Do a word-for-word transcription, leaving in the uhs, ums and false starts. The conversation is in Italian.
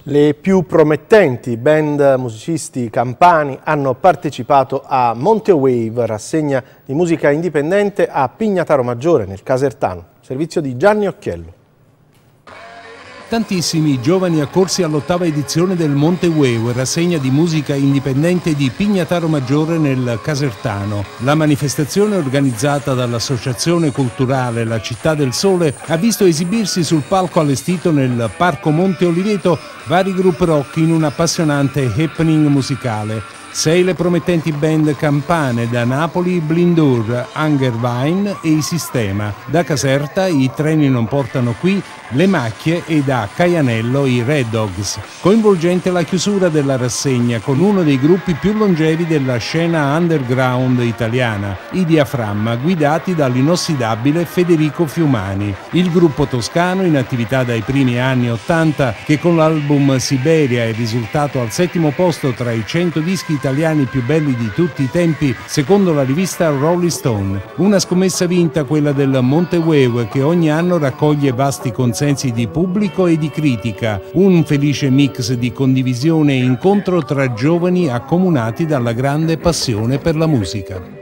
Le più promettenti band musicisti campani hanno partecipato a Monte Wave, rassegna di musica indipendente a Pignataro Maggiore, nel Casertano. Servizio di Gianni Occhiello. Tantissimi giovani accorsi all'ottava edizione del Monte Wave, rassegna di musica indipendente di Pignataro Maggiore nel Casertano. La manifestazione, organizzata dall'Associazione Culturale La Città del Sole, ha visto esibirsi sul palco allestito nel Parco Monte Oliveto vari gruppi rock in un appassionante happening musicale. Sei le promettenti band campane: da Napoli Blindur, Hungervine e I Sistema, da Caserta I Treni Non Portano Qui, Le Macchie e da Caianello i Red Dogs. Coinvolgente la chiusura della rassegna con uno dei gruppi più longevi della scena underground italiana, i Diaframma, guidati dall'inossidabile Federico Fiumani. Il gruppo toscano, in attività dai primi anni ottanta, che con l'album Siberia è risultato al settimo posto tra i cento dischi italiani più belli di tutti i tempi, secondo la rivista Rolling Stone. Una scommessa vinta, quella del Monte Wave, che ogni anno raccoglie vasti consensi di pubblico e di critica, un felice mix di condivisione e incontro tra giovani accomunati dalla grande passione per la musica.